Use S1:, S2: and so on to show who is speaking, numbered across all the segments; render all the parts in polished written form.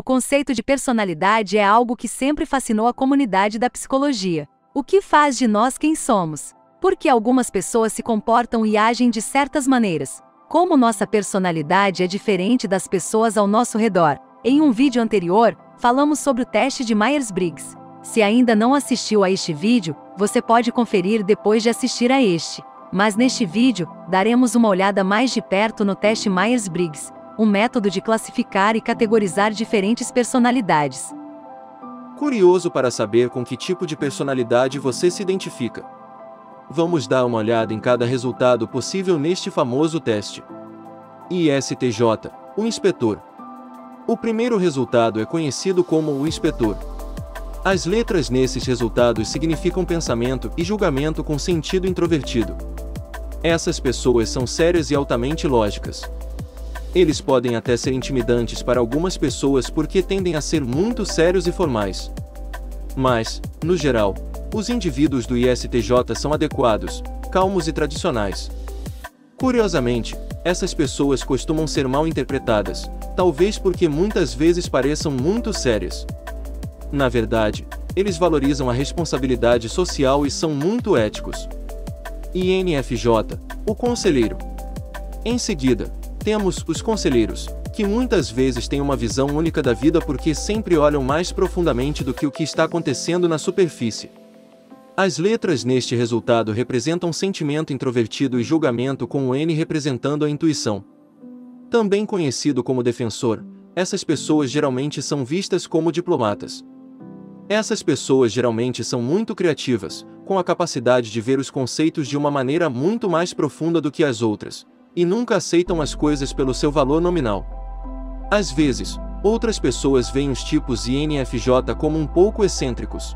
S1: conceito de personalidade é algo que sempre fascinou a comunidade da psicologia. O que faz de nós quem somos? Por que algumas pessoas se comportam e agem de certas maneiras? Como nossa personalidade é diferente das pessoas ao nosso redor? Em um vídeo anterior, falamos sobre o teste de Myers-Briggs. Se ainda não assistiu a este vídeo, você pode conferir depois de assistir a este. Mas neste vídeo, daremos uma olhada mais de perto no teste Myers-Briggs, um método de classificar e categorizar diferentes personalidades.
S2: Curioso para saber com que tipo de personalidade você se identifica? Vamos dar uma olhada em cada resultado possível neste famoso teste. ISTJ, o inspetor. O primeiro resultado é conhecido como o inspetor. As letras nesses resultados significam pensamento e julgamento com sentido introvertido. Essas pessoas são sérias e altamente lógicas. Eles podem até ser intimidantes para algumas pessoas porque tendem a ser muito sérios e formais. Mas, no geral, os indivíduos do ISTJ são adequados, calmos e tradicionais. Curiosamente, essas pessoas costumam ser mal interpretadas, talvez porque muitas vezes pareçam muito sérias. Na verdade, eles valorizam a responsabilidade social e são muito éticos. INFJ, o conselheiro. Em seguida, temos os conselheiros, que muitas vezes têm uma visão única da vida porque sempre olham mais profundamente do que o que está acontecendo na superfície. As letras neste resultado representam sentimento introvertido e julgamento, com o N representando a intuição. Também conhecido como defensor, essas pessoas geralmente são vistas como diplomatas. Essas pessoas geralmente são muito criativas, com a capacidade de ver os conceitos de uma maneira muito mais profunda do que as outras, e nunca aceitam as coisas pelo seu valor nominal. Às vezes, outras pessoas veem os tipos INFJ como um pouco excêntricos.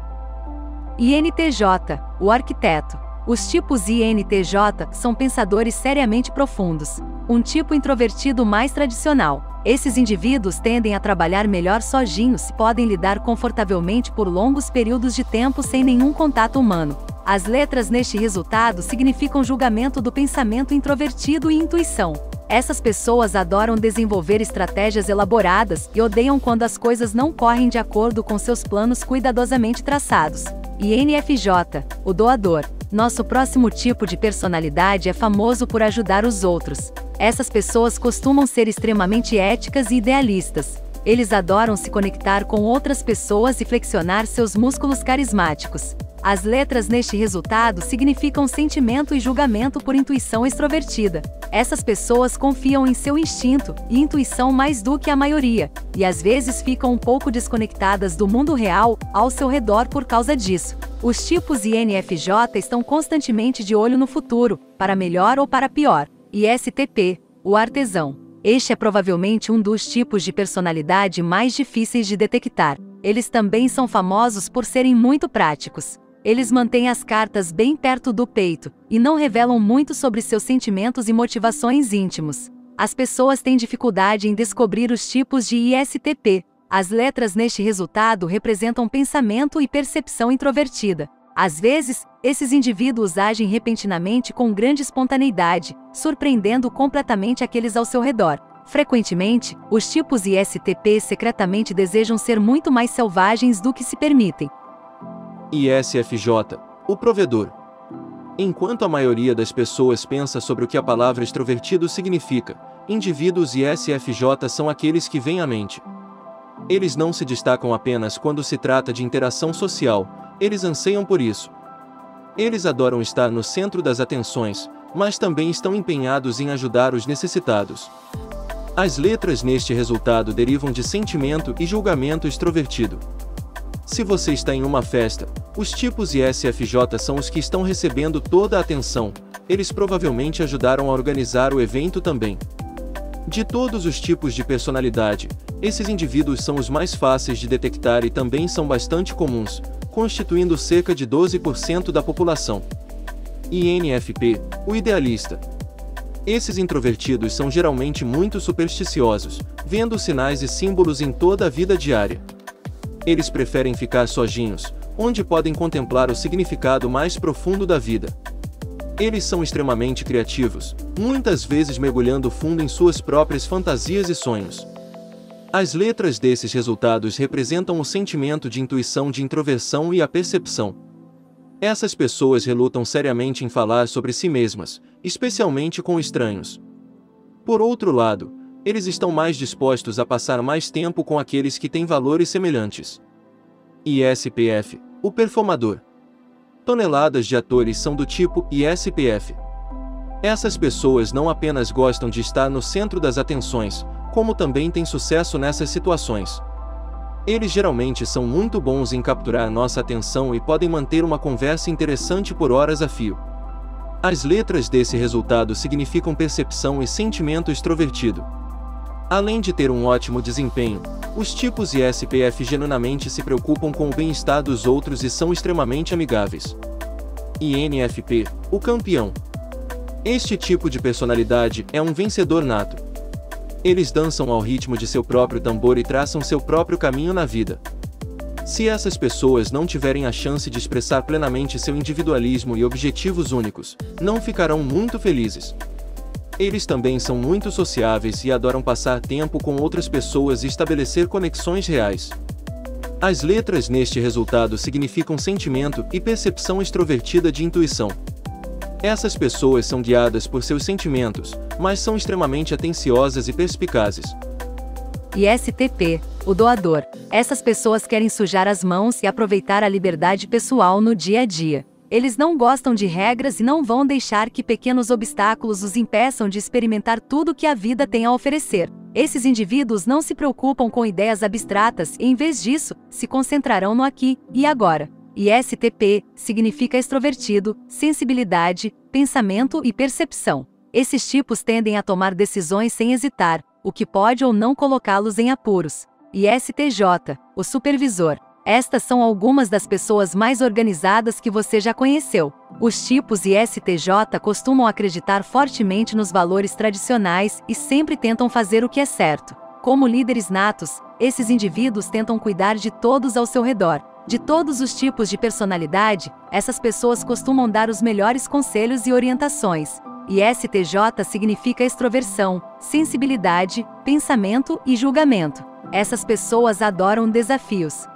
S1: INTJ, o arquiteto. Os tipos INTJ são pensadores seriamente profundos, um tipo introvertido mais tradicional. Esses indivíduos tendem a trabalhar melhor sozinhos e podem lidar confortavelmente por longos períodos de tempo sem nenhum contato humano. As letras neste resultado significam julgamento do pensamento introvertido e intuição. Essas pessoas adoram desenvolver estratégias elaboradas e odeiam quando as coisas não correm de acordo com seus planos cuidadosamente traçados. INFJ, o doador. Nosso próximo tipo de personalidade é famoso por ajudar os outros. Essas pessoas costumam ser extremamente éticas e idealistas. Eles adoram se conectar com outras pessoas e flexionar seus músculos carismáticos. As letras neste resultado significam sentimento e julgamento por intuição extrovertida. Essas pessoas confiam em seu instinto e intuição mais do que a maioria, e às vezes ficam um pouco desconectadas do mundo real ao seu redor por causa disso. Os tipos INFJ estão constantemente de olho no futuro, para melhor ou para pior. ISTP, o artesão. Este é provavelmente um dos tipos de personalidade mais difíceis de detectar. Eles também são famosos por serem muito práticos. Eles mantêm as cartas bem perto do peito, e não revelam muito sobre seus sentimentos e motivações íntimos. As pessoas têm dificuldade em descobrir os tipos de ISTP. As letras neste resultado representam pensamento e percepção introvertida. Às vezes, esses indivíduos agem repentinamente com grande espontaneidade, surpreendendo completamente aqueles ao seu redor. Frequentemente, os tipos ISTP secretamente desejam ser muito mais selvagens do que se permitem.
S2: ISFJ, o provedor. Enquanto a maioria das pessoas pensa sobre o que a palavra extrovertido significa, indivíduos ISFJ são aqueles que vêm à mente. Eles não se destacam apenas quando se trata de interação social, eles anseiam por isso. Eles adoram estar no centro das atenções, mas também estão empenhados em ajudar os necessitados. As letras neste resultado derivam de sentimento e julgamento extrovertido. Se você está em uma festa, os tipos ISFJ são os que estão recebendo toda a atenção, eles provavelmente ajudaram a organizar o evento também. De todos os tipos de personalidade, esses indivíduos são os mais fáceis de detectar e também são bastante comuns, constituindo cerca de 12% da população. INFP, o idealista. Esses introvertidos são geralmente muito supersticiosos, vendo sinais e símbolos em toda a vida diária. Eles preferem ficar sozinhos, onde podem contemplar o significado mais profundo da vida. Eles são extremamente criativos, muitas vezes mergulhando fundo em suas próprias fantasias e sonhos. As letras desses resultados representam o sentimento de intuição, de introversão e a percepção. Essas pessoas relutam seriamente em falar sobre si mesmas, especialmente com estranhos. Por outro lado, eles estão mais dispostos a passar mais tempo com aqueles que têm valores semelhantes. ISPF, o performador. Toneladas de atores são do tipo ISPF. Essas pessoas não apenas gostam de estar no centro das atenções, como também têm sucesso nessas situações. Eles geralmente são muito bons em capturar nossa atenção e podem manter uma conversa interessante por horas a fio. As letras desse resultado significam percepção e sentimento extrovertido. Além de ter um ótimo desempenho, os tipos ISPF genuinamente se preocupam com o bem-estar dos outros e são extremamente amigáveis. INFP, o campeão. Este tipo de personalidade é um vencedor nato. Eles dançam ao ritmo de seu próprio tambor e traçam seu próprio caminho na vida. Se essas pessoas não tiverem a chance de expressar plenamente seu individualismo e objetivos únicos, não ficarão muito felizes. Eles também são muito sociáveis e adoram passar tempo com outras pessoas e estabelecer conexões reais. As letras neste resultado significam sentimento e percepção extrovertida de intuição. Essas pessoas são guiadas por seus sentimentos, mas são extremamente atenciosas e perspicazes.
S1: ISTP, o doador. Essas pessoas querem sujar as mãos e aproveitar a liberdade pessoal no dia a dia. Eles não gostam de regras e não vão deixar que pequenos obstáculos os impeçam de experimentar tudo que a vida tem a oferecer. Esses indivíduos não se preocupam com ideias abstratas e, em vez disso, se concentrarão no aqui e agora. ISTP significa extrovertido, sensibilidade, pensamento e percepção. Esses tipos tendem a tomar decisões sem hesitar, o que pode ou não colocá-los em apuros. ISTJ, o supervisor. Estas são algumas das pessoas mais organizadas que você já conheceu. Os tipos ISTJ costumam acreditar fortemente nos valores tradicionais e sempre tentam fazer o que é certo. Como líderes natos, esses indivíduos tentam cuidar de todos ao seu redor. De todos os tipos de personalidade, essas pessoas costumam dar os melhores conselhos e orientações. ISTJ significa extroversão, sensibilidade, pensamento e julgamento. Essas pessoas adoram desafios.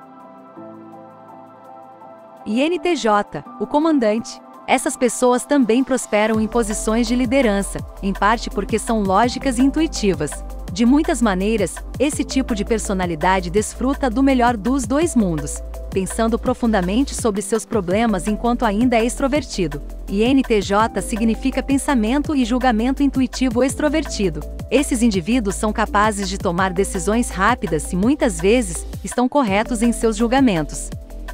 S1: INTJ, o comandante. Essas pessoas também prosperam em posições de liderança, em parte porque são lógicas e intuitivas. De muitas maneiras, esse tipo de personalidade desfruta do melhor dos dois mundos, pensando profundamente sobre seus problemas enquanto ainda é extrovertido. INTJ significa pensamento e julgamento intuitivo extrovertido. Esses indivíduos são capazes de tomar decisões rápidas e muitas vezes estão corretos em seus julgamentos.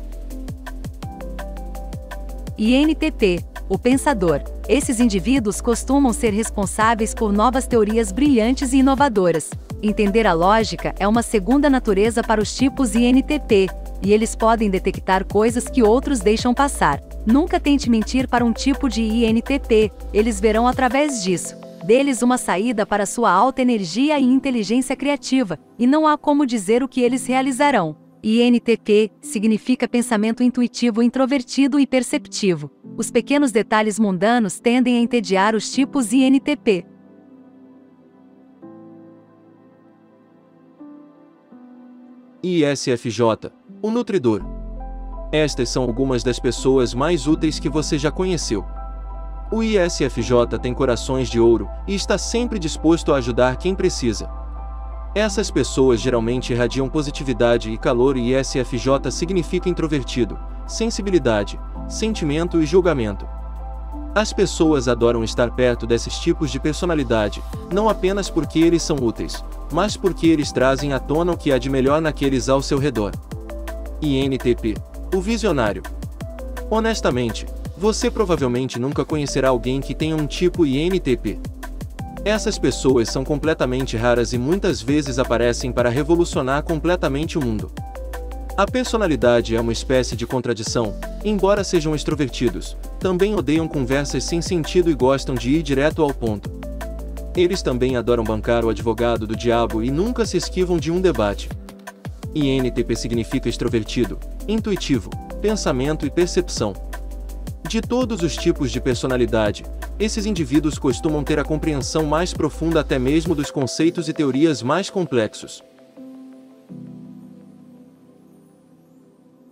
S1: INTP, o pensador. Esses indivíduos costumam ser responsáveis por novas teorias brilhantes e inovadoras. Entender a lógica é uma segunda natureza para os tipos INTP, e eles podem detectar coisas que outros deixam passar. Nunca tente mentir para um tipo de INTP, eles verão através disso. Deles uma saída para sua alta energia e inteligência criativa, e não há como dizer o que eles realizarão. INTP significa pensamento intuitivo introvertido e perceptivo. Os pequenos detalhes mundanos tendem a entediar os tipos INTP.
S2: ISFJ, o nutridor. Estas são algumas das pessoas mais úteis que você já conheceu. O ISFJ tem corações de ouro e está sempre disposto a ajudar quem precisa. Essas pessoas geralmente irradiam positividade e calor e ISFJ significa introvertido, sensibilidade, sentimento e julgamento. As pessoas adoram estar perto desses tipos de personalidade, não apenas porque eles são úteis, mas porque eles trazem à tona o que há de melhor naqueles ao seu redor. INTP, o visionário. Honestamente, você provavelmente nunca conhecerá alguém que tenha um tipo INTP. Essas pessoas são completamente raras e muitas vezes aparecem para revolucionar completamente o mundo. A personalidade é uma espécie de contradição, embora sejam extrovertidos, também odeiam conversas sem sentido e gostam de ir direto ao ponto. Eles também adoram bancar o advogado do diabo e nunca se esquivam de um debate. INTP significa extrovertido, intuitivo, pensamento e percepção. De todos os tipos de personalidade, esses indivíduos costumam ter a compreensão mais profunda até mesmo dos conceitos e teorias mais complexos.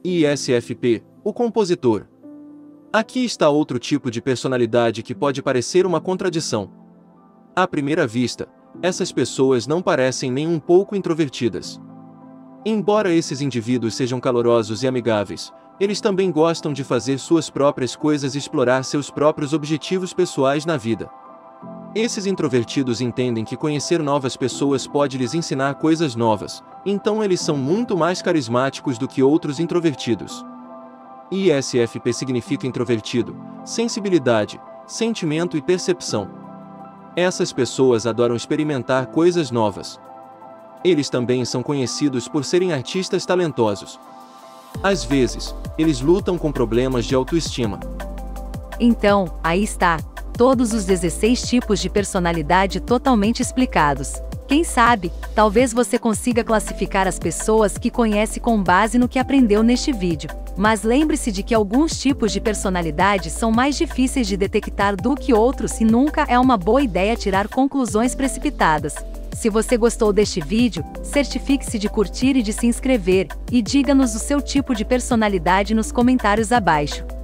S2: ISFP, o compositor. Aqui está outro tipo de personalidade que pode parecer uma contradição. À primeira vista, essas pessoas não parecem nem um pouco introvertidas. Embora esses indivíduos sejam calorosos e amigáveis, eles também gostam de fazer suas próprias coisas e explorar seus próprios objetivos pessoais na vida. Esses introvertidos entendem que conhecer novas pessoas pode lhes ensinar coisas novas, então eles são muito mais carismáticos do que outros introvertidos. ISFP significa introvertido, sensibilidade, sentimento e percepção. Essas pessoas adoram experimentar coisas novas. Eles também são conhecidos por serem artistas talentosos. Às vezes, eles lutam com problemas de autoestima.
S1: Então, aí está, todos os 16 tipos de personalidade totalmente explicados. Quem sabe, talvez você consiga classificar as pessoas que conhece com base no que aprendeu neste vídeo. Mas lembre-se de que alguns tipos de personalidade são mais difíceis de detectar do que outros e nunca é uma boa ideia tirar conclusões precipitadas. Se você gostou deste vídeo, certifique-se de curtir e de se inscrever, e diga-nos o seu tipo de personalidade nos comentários abaixo.